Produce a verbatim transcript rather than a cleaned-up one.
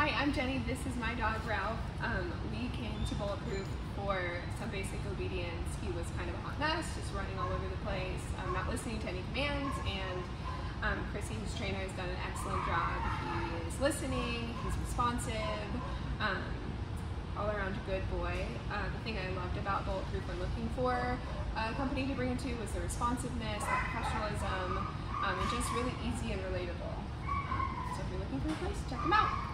Hi, I'm Jenny. This is my dog, Ralph. Um, we came to Bulletproof for some basic obedience. He was kind of a hot mess, just running all over the place, um, not listening to any commands, and um, Chrissy, his trainer, has done an excellent job. He is listening, he's responsive, um, all around a good boy. Uh, the thing I loved about Bulletproof when looking for a company to bring him to was the responsiveness, the professionalism, um, and just really easy and relatable. Um, so if you're looking for a place, check them out.